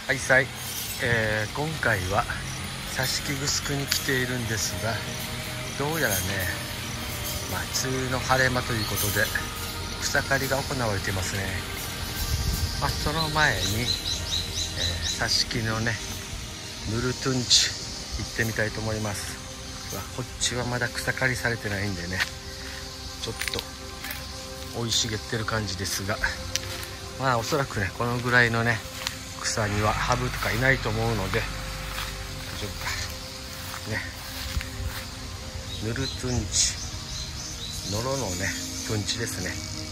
はいさい、今回は挿し木城に来ているんですが、どうやらね、梅雨の晴れ間ということで草刈りが行われていますね。その前に、挿し木のねヌルトゥンチ行ってみたいと思います。こっちはまだ草刈りされてないんでね、ちょっと生い茂ってる感じですが、おそらくねこのぐらいのね草にはハブとかいないと思うので大丈夫かね。ヌルトゥンチ、ノロのねトゥンチですね。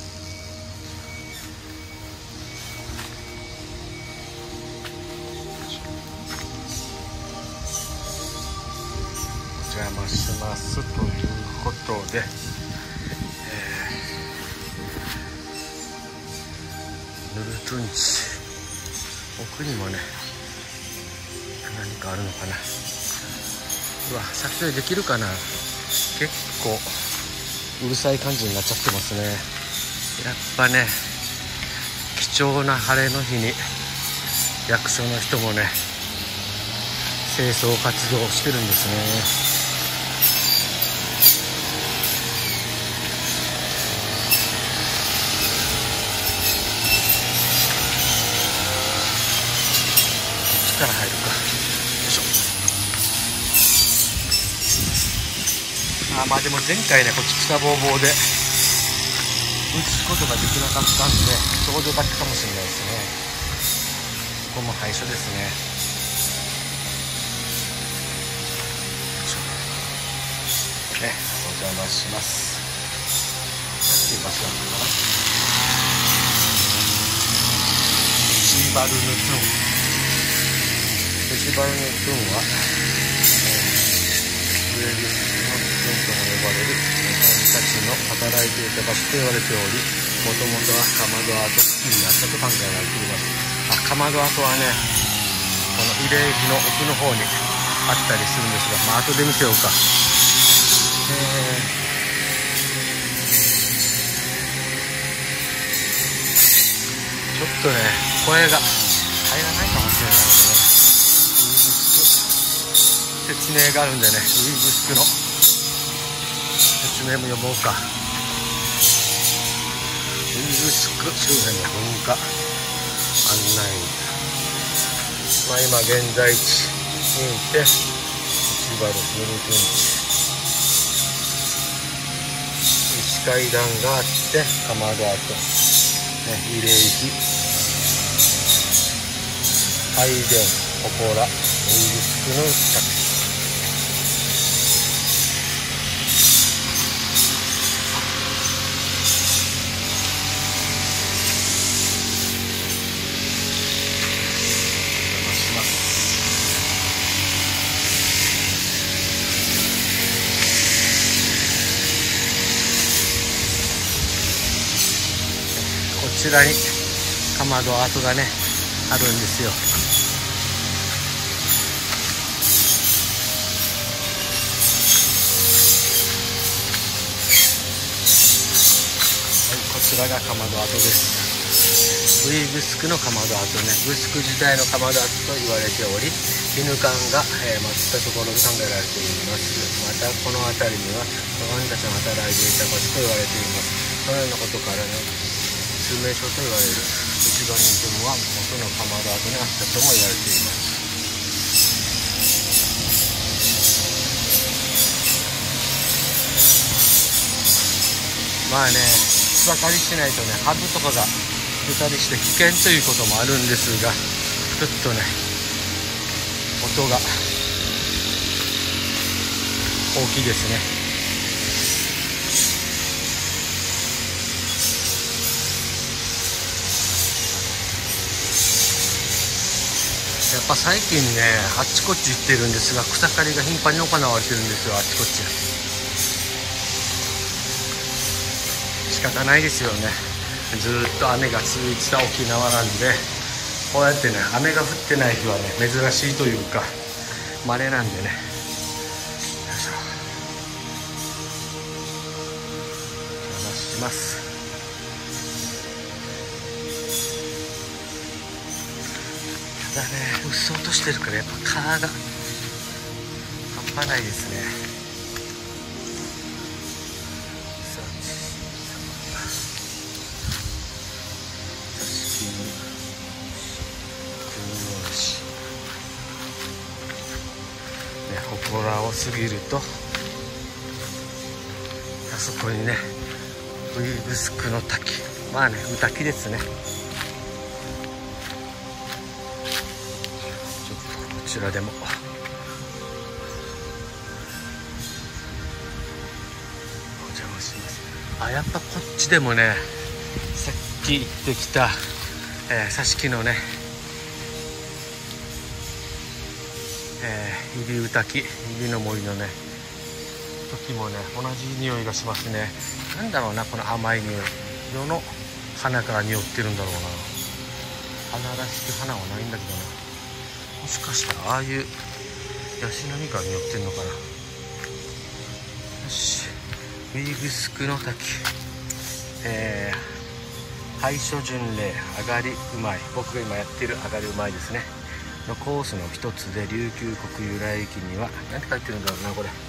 お邪魔しますということで、ヌルトゥンチ、奥にもね何かあるのかな。撮影できるかな。結構うるさい感じになっちゃってますね。やっぱね貴重な晴れの日に役所の人もね清掃活動をしてるんですね。から入るか。よいしょ。でも前回ねこっち草ぼうぼうで移すことができなかったんでちょうどよかったかもしれないですね。ここも廃所ですね。お邪魔します。なんていう場所なのかな。シーバルヌトゥン。フェスバルネトゥンは、ウェルスのトゥンとも呼ばれる神たちの働いていた場所と言われており、もともとはかまど跡付近にあったと考えられています。かまど跡はね、この慰霊碑の奥の方にあったりするんですが、後で見せようか。ちょっとね、声が入らないかもしれないのでね。説明があるんでね、ウイグスクの説明も読もうか。ウイグスク周辺の文化案内、今現在地にいてシバルヌルトゥンチ、石階段があってかまど跡、慰霊碑、拝殿、祠、ウイグスクの近く。こちらにかまど跡がねあるんですよ。こちらがかまど跡です。ウイグスクのかまど跡ね、グスク時代のかまど跡と言われており、絹館が祀ったところと考えられています。またこの辺りには神たちの働いていた場所と言われています。そのようなことからね通名所と言われる一番人気は元のかまど跡にあったとも言われています。草刈りしないとねハブとかが出たりして危険ということもあるんですが、ちょっとね音が大きいですね。やっぱ最近ねあっちこっち行ってるんですが、草刈りが頻繁に行われてるんですよ。あっちこっち仕方ないですよね。ずっと雨が続いてた沖縄なんで、こうやってね雨が降ってない日はね珍しいというか稀なんでね。お邪魔します。 だね、うっそうとしてるからやっぱ蚊が半端ないですね。祠を過ぎるとあそこにね、ウイグスクの滝、まあね、ウ滝ですね。ちょっとこちらでもお邪魔します。あ、やっぱこっちでもね、さっき行ってきた挿し木のね、入りう滝、入りの森のね時もね、同じ匂いがしますね。なんだろうな、この甘い匂い。世の花から匂ってるんだろうな。花らしき花はないんだけどな。もしかしたらああいうヤシの実から匂ってんのかな。よし、ウイグスクの滝、廃所巡礼上がりうまい、僕が今やってる上がりうまいですねのコースの一つで、琉球国由来駅には何て書いてるんだろうな、これ、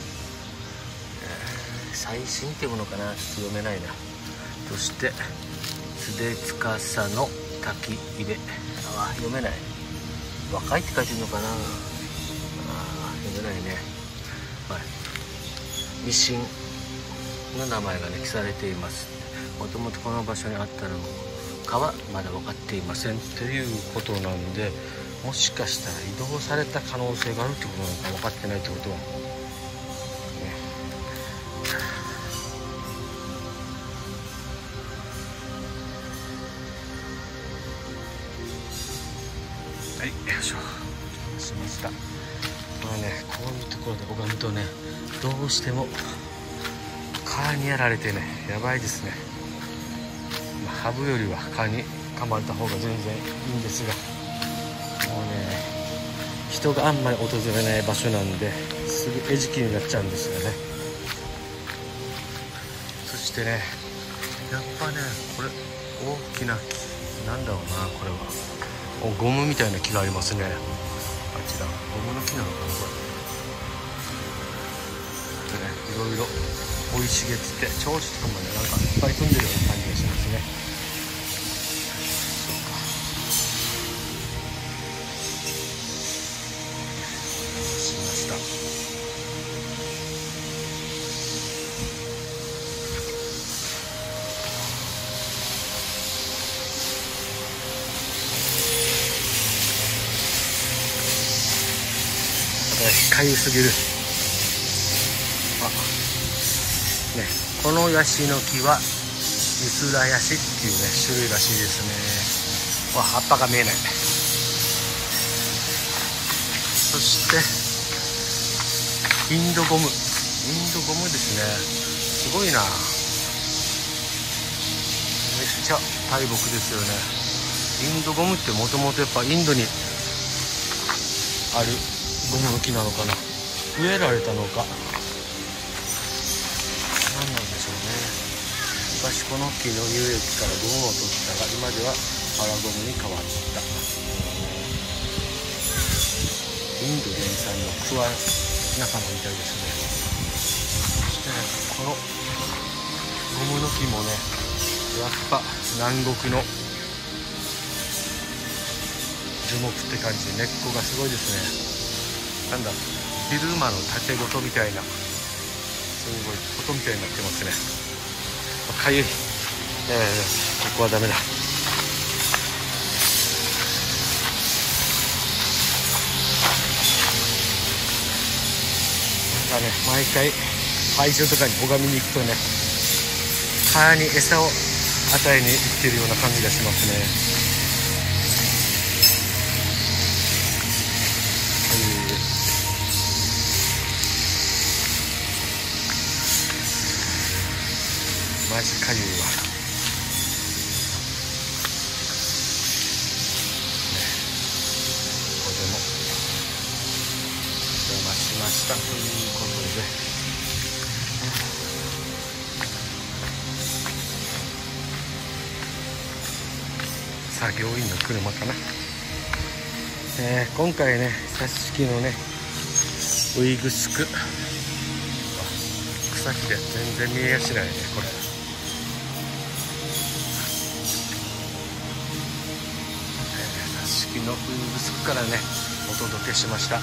最新っていうものかな、ちょっと読めないな。そして須手司の滝入れ、あ、読めない、若いって書いてるのかな、読めないね。はい、ミシンの名前がね記されています。もともとこの場所にあったのかはまだ分かっていませんということなんで、もしかしたら移動された可能性があるってことなのか、分かってないってことは、ね、はい、よいしょ、しました。まあね、こういうところで拝むとね、どうしても蚊にやられてね、やばいですね。ハブよりは蚊に噛まれた方が全然いいんですが、もうね、人があんまり訪れない場所なんで、すぐ餌食になっちゃうんですよね。そしてね、やっぱね、これ大きな木なんだろうな、これはゴムみたいな木がありますね。あちらゴムの木なのかな、これでね、いろいろ生い茂ってて、蝶々とかもね、なんかいっぱい飛んでるような感じがしますね。かゆすぎる。あ、ね、このヤシの木はユスラヤシっていうね種類らしいですね。葉っぱが見えない。そしてインドゴムですね。すごいな、めっちゃ大木ですよね。インドゴムってもともとやっぱインドにあるゴムの木なのかな、植えられたのか何なんでしょうね。昔この木の有液からゴムを取ったが、今ではパラゴムに変わった。インド原産のクワ仲間みたいですね。そしてね、このゴムの木もね、やっぱ南国の樹木って感じで根っこがすごいですね。なんだ、ビルマの縦ごとみたいな、すごいことみたいになってますね。かゆい、ここはダメだ。なんかね、毎回廃所とかに拝みに行くとね、蚊に餌を与えに行ってるような感じがしますね。マジかゆいわ、ね、ここでもお邪魔しましたということで、作業員の車かな。 今回ね挿し木のねウイグスク草木で全然見えやしないねこれ。挿し木のウイグスクからねお届けしました。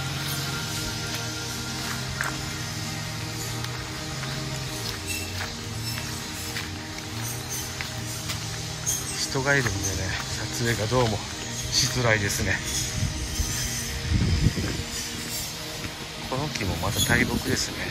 人がいるんでね撮影がどうもしづらいですね。この木もまた大木ですね。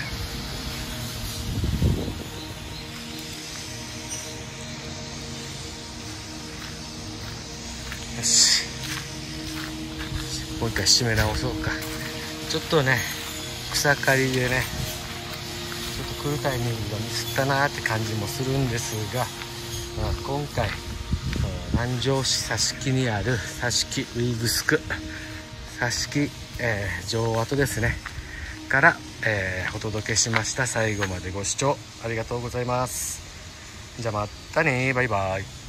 よし、もう一回締め直そうか。ちょっとね草刈りでねちょっと来るタイミングがミスったなーって感じもするんですが、今回南城市挿し木にある挿し木ウイグスク挿し木、城跡ですねから、お届けしました。最後までご視聴ありがとうございます。じゃあまたね、バイバイ。